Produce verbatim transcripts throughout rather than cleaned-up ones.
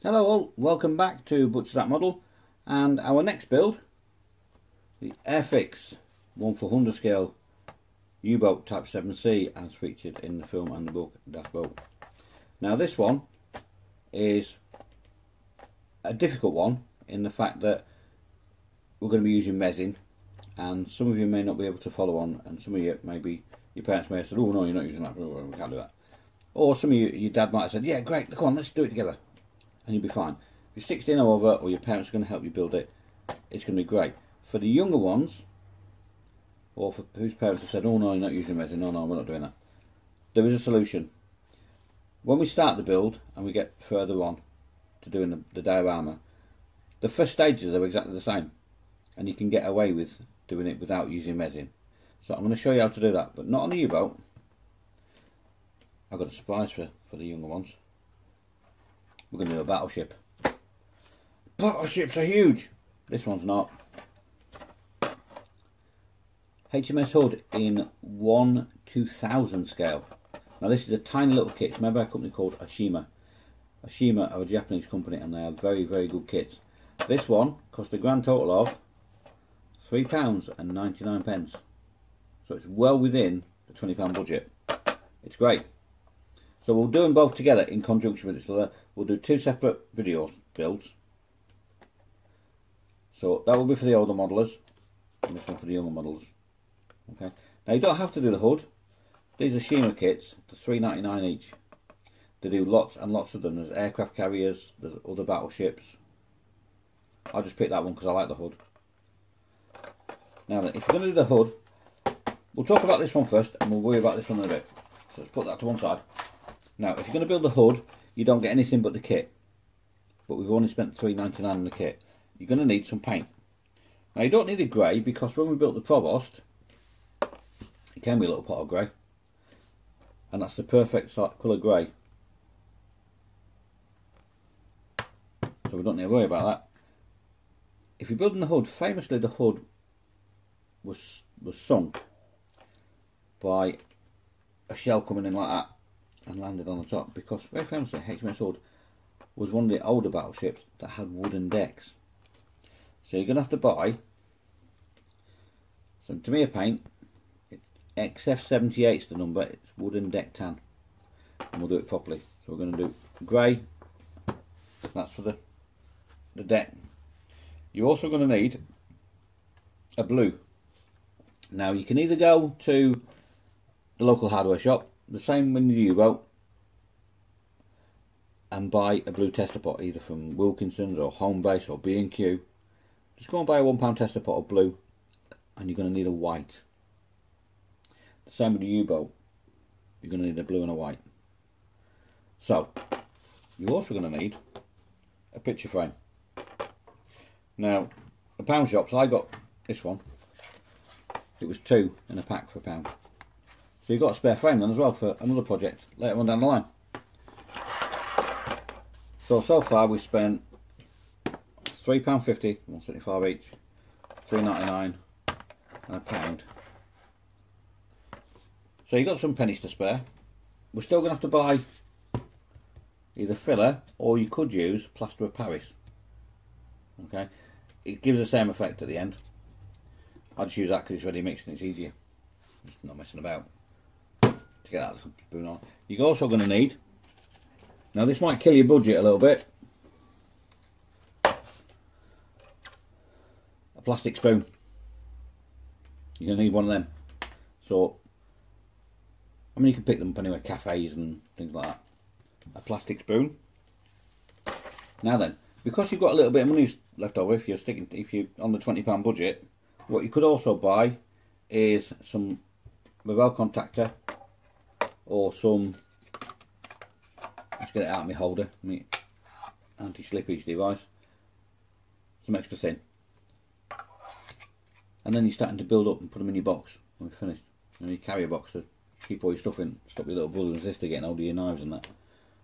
Hello all, welcome back to Butcher's That Model, and our next build, the Airfix one four hundred scale U-boat Type seven C as featured in the film and the book Das Boat. Now this one is a difficult one in the fact that we're going to be using resin, and some of you may not be able to follow on, and some of you, maybe your parents may have said, oh no, you're not using that, we can't do that. Or some of you, your dad might have said, yeah great, come on, let's do it together. And you'll be fine. If you're sixteen or over, or your parents are going to help you build it, it's going to be great. For the younger ones, or for whose parents have said, oh no, you're not using resin, no, no, we're not doing that, there is a solution. When we start the build, and we get further on to doing the, the diorama, the first stages are exactly the same, and you can get away with doing it without using resin. So I'm going to show you how to do that, but not on the U-boat. I've got a surprise for, for the younger ones. We're going to do a battleship. Battleships are huge! This one's not. H M S Hood in one two thousand scale. Now this is a tiny little kit. It's made by a company called H M S. H M S are a Japanese company and they are very, very good kits. This one cost a grand total of three pounds and ninety-nine pence. So it's well within the twenty pound budget. It's great. So we'll do them both together in conjunction with each other. We'll do two separate video builds. So that will be for the older modelers, and this one for the younger modelers. Okay. Now you don't have to do the hood. These are H M S kits, they're three ninety-nine each. They do lots and lots of them. There's aircraft carriers, there's other battleships. I'll just pick that one because I like the hood. Now then, if you're going to do the hood, we'll talk about this one first and we'll worry about this one in a bit. So let's put that to one side. Now, if you're going to build the hood, you don't get anything but the kit. But we've only spent three ninety-nine on the kit. You're going to need some paint. Now, you don't need a grey because when we built the Provost, it came with a little pot of grey. And that's the perfect colour grey. So we don't need to worry about that. If you're building the hood, famously the hood was, was sunk by a shell coming in like that and landed on the top, because very famously H M S Hood was one of the older battleships that had wooden decks. So you're going to have to buy some Tamiya paint. It's X F seventy-eight is the number, it's wooden deck tan, and we'll do it properly. So we're going to do grey, that's for the, the deck. You're also going to need a blue. Now you can either go to the local hardware shop, the same when you U-boat, and buy a blue tester pot either from Wilkinson's or Home Base or B and Q. Just go and buy a one pound tester pot of blue, and you're going to need a white. The same with the U-boat, you're going to need a blue and a white. So you're also going to need a picture frame. Now the pound shops, I got this one, it was two in a pack for a pound. So you've got a spare frame then as well for another project later on down the line. So, so far we've spent three pounds fifty, one seventy-five each, three ninety-nine and a pound. So you've got some pennies to spare. We're still going to have to buy either filler, or you could use plaster of Paris. Okay, it gives the same effect at the end. I just use that because it's ready mixed and it's easier. Just not messing about. To get that spoon on. You're also going to need, now this might kill your budget a little bit, a plastic spoon. You're going to need one of them. So, I mean you can pick them up anywhere, cafes and things like that. A plastic spoon. Now then, because you've got a little bit of money left over, if you're sticking, if you're on the twenty pound budget, what you could also buy is some Revell contactor, or some, let's get it out of my holder, my anti-slippage device, some extra thin, and then you're starting to build up and put them in your box when you're finished. And you carry a box to keep all your stuff in, stop your little brother and sister getting hold of your knives and that.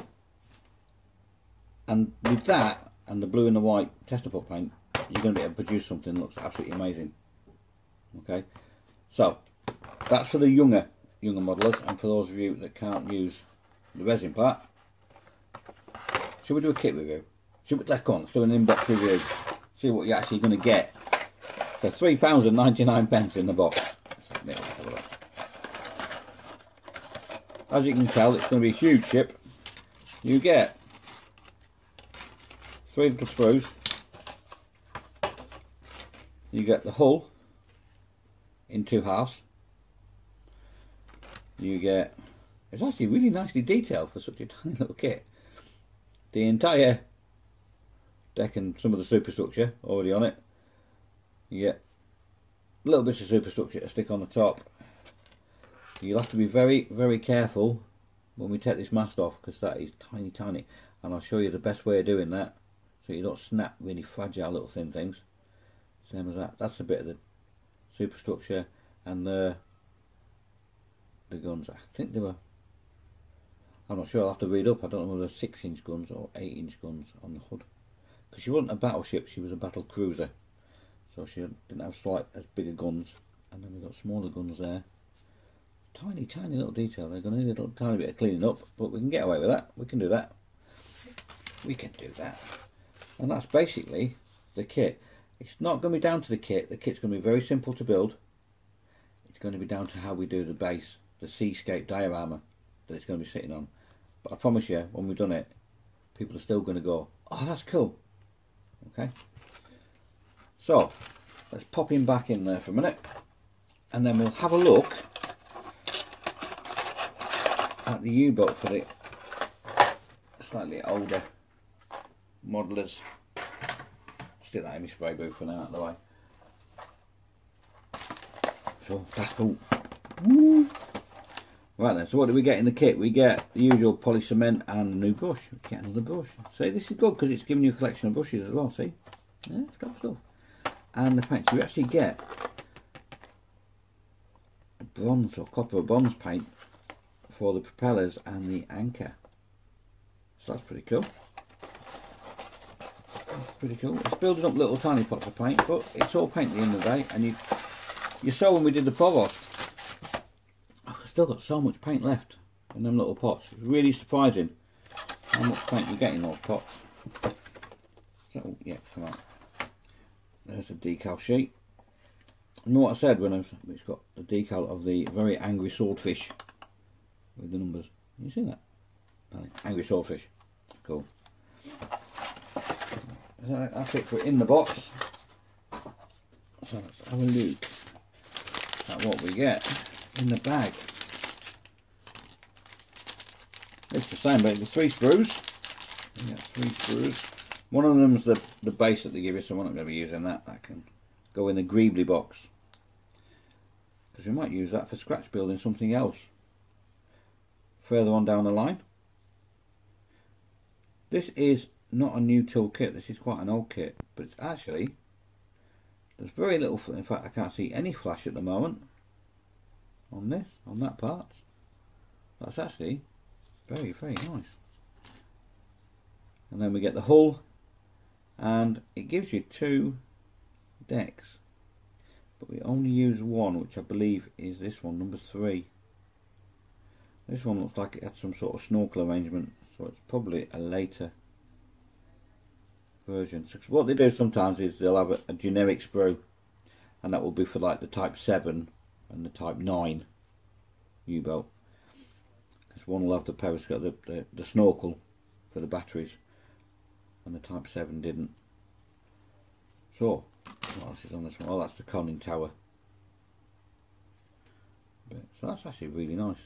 And with that and the blue and the white tester pot paint, you're going to be able to produce something that looks absolutely amazing. Okay, so that's for the younger younger modelers, and for those of you that can't use the resin part, should we do a kit review? should we click on, let's do an inbox review, see what you're actually going to get for three pounds and ninety-nine pence in the box. Let's have a look. As you can tell, it's going to be a huge ship. You get three little screws. You get the hull in two halves. You get, it's actually really nicely detailed for such a tiny little kit. The entire deck and some of the superstructure already on it. You get little bits of superstructure to stick on the top. You'll have to be very, very careful when we take this mast off, because that is tiny, tiny. And I'll show you the best way of doing that, so you don't snap really fragile little thin things. Same as that. That's a bit of the superstructure and the the guns. I think they were, I'm not sure, I'll have to read up. I don't know whether they're six inch guns or eight inch guns on the hood. Because she wasn't a battleship, she was a battle cruiser. So she didn't have slight as bigger guns. And then we've got smaller guns there. Tiny, tiny little detail. They're going to need a little tiny bit of cleaning up, but we can get away with that. We can do that. We can do that. And that's basically the kit. It's not going to be down to the kit. The kit's going to be very simple to build. It's going to be down to how we do the base, the seascape diorama that it's going to be sitting on. But I promise you, when we've done it, people are still going to go, oh, that's cool. Okay. So, let's pop him back in there for a minute. And then we'll have a look at the U-boat for the slightly older modelers. Stick that in my spray booth for now, out of the way. So that's cool. Woo. Right then, so what do we get in the kit? We get the usual poly cement and a new brush. We get another brush. See, this is good because it's giving you a collection of brushes as well. See, yeah, it's got stuff. And the paint. So you actually get a bronze or copper or bronze paint for the propellers and the anchor. So that's pretty cool. That's pretty cool. It's building up little tiny pots of paint, but it's all paint at the end of the day. And you, you saw when we did the provost, I've still got so much paint left in them little pots. It's really surprising how much paint you get in those pots. So yeah, come on. There's the decal sheet. Remember what I said when I was, it's got the decal of the very angry swordfish with the numbers. Can you see that? Angry swordfish. Cool. So that's it for in the box. So let's have a look at what we get in the bag. It's the same, but the three screws. We got three screws. One of them is the, the base that they give you, so we're not going to be using that. That can go in the greebly box. Because we might use that for scratch building something else further on down the line. This is not a new tool kit, this is quite an old kit, but it's actually, there's very little, in fact I can't see any flash at the moment on this, on that part. That's actually very, very nice. And then we get the hull, and it gives you two decks, but we only use one, which I believe is this one, number three. This one looks like it had some sort of snorkel arrangement, so it's probably a later version. So what they do sometimes is they'll have a, a generic sprue, and that will be for like the type seven and the type nine U-boat. Because one will have the periscope, the, the, the snorkel for the batteries, and the type seven didn't. So, what else is on this one? Oh, that's the conning tower. So that's actually really nice.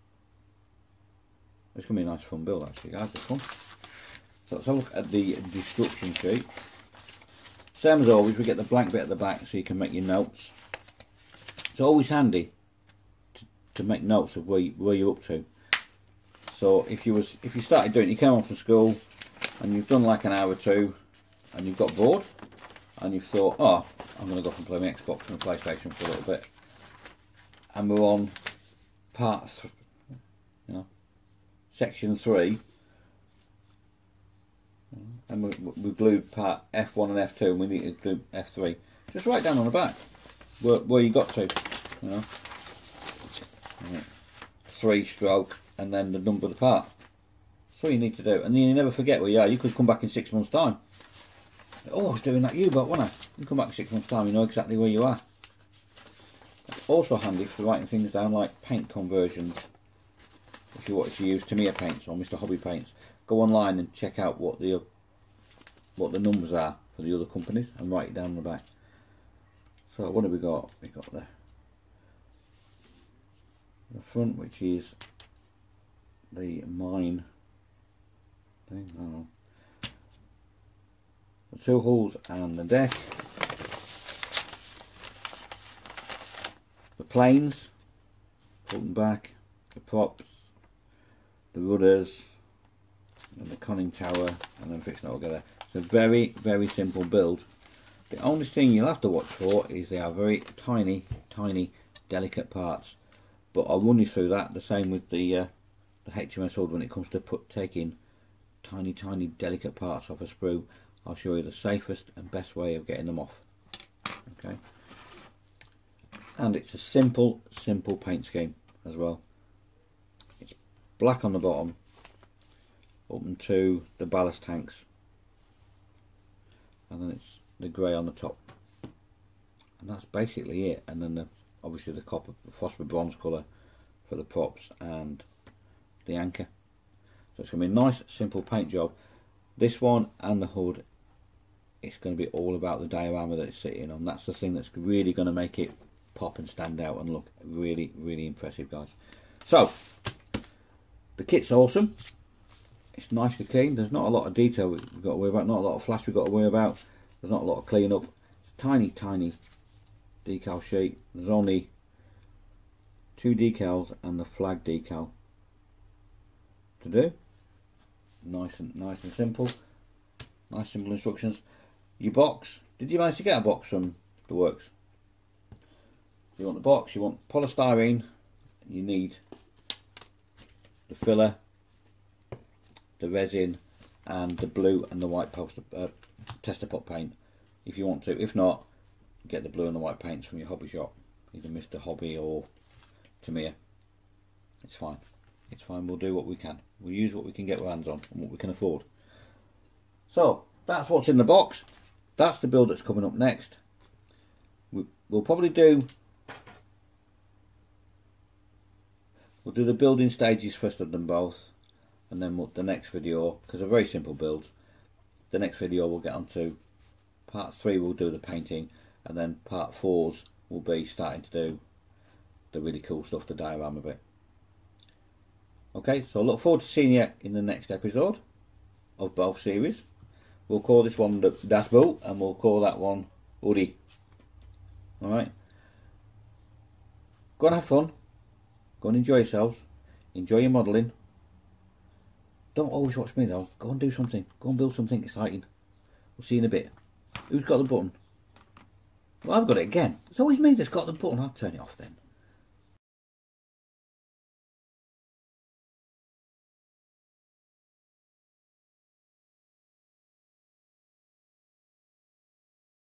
It's going to be a nice fun build actually, guys, this one. So let's have a look at the destruction sheet. Same as always, we get the blank bit at the back so you can make your notes. It's always handy to, to make notes of where, you, where you're up to. So if you was if you started doing it, you came home from school and you've done like an hour or two and you've got bored and you've thought, oh, I'm going to go off and play my Xbox and my PlayStation for a little bit. And we're on part three, you know, section three, and we, we glued part F one and F two, and we need to glue F three. Just write down on the back where, where you got to, you know, three stroke, and then the number of the part. That's all you need to do, and then you never forget where you are. You could come back in six months' time. Oh, I was doing that U-boat, wasn't I? You come back in six months' time, you know exactly where you are. It's also handy for writing things down like paint conversions. If you wanted to use Tamiya paints or Mister Hobby paints, go online and check out what the what the numbers are for the other companies and write it down on the back. So what have we got? We got the the front, which is the mine thing. I don't know. The two hulls and the deck. The planes, front and back, the props, the rudders, and the conning tower, and then fixing it all together. It's a very, very simple build. The only thing you'll have to watch for is they are very tiny, tiny, delicate parts. But I'll run you through that. The same with the uh, the H M S Hood when it comes to put taking tiny, tiny, delicate parts off a sprue. I'll show you the safest and best way of getting them off. Okay. And it's a simple, simple paint scheme as well. It's black on the bottom, up to the ballast tanks, and then it's the grey on the top, and that's basically it. And then the obviously the copper phosphor bronze colour for the props and the anchor. So it's going to be a nice, simple paint job. This one and the hood, it's going to be all about the diorama that it's sitting on. That's the thing that's really going to make it pop and stand out and look really, really impressive, guys. So the kit's awesome. It's nicely clean. There's not a lot of detail we've got to worry about, not a lot of flash we've got to worry about. There's not a lot of clean up. Tiny, tiny decal sheet. There's only two decals and the flag decal to do. Nice and nice and simple. Nice simple instructions. Your box. Did you manage to get a box from the works? You want the box, you want polystyrene, you need the filler, the resin, and the blue and the white poster, uh, tester pot paint if you want to. If not, get the blue and the white paints from your hobby shop, either Mister Hobby or Tamiya. It's fine, it's fine, we'll do what we can. We'll use what we can get our hands on and what we can afford. So, that's what's in the box. That's the build that's coming up next. We, we'll probably do We'll do the building stages first of them both, and then we'll, the next video, because they're very simple builds, the next video we'll get on to part three. We'll do the painting, and then part fours will be starting to do the really cool stuff, the diorama bit. Okay, so I look forward to seeing you in the next episode of both series. We'll call this one the Das Boot, and we'll call that one Woody. Alright, go and have fun. Go and enjoy yourselves. Enjoy your modelling. Don't always watch me though. Go and do something. Go and build something exciting. We'll see you in a bit. Who's got the button? Well, I've got it again. It's always me that's got the button. I'll turn it off then.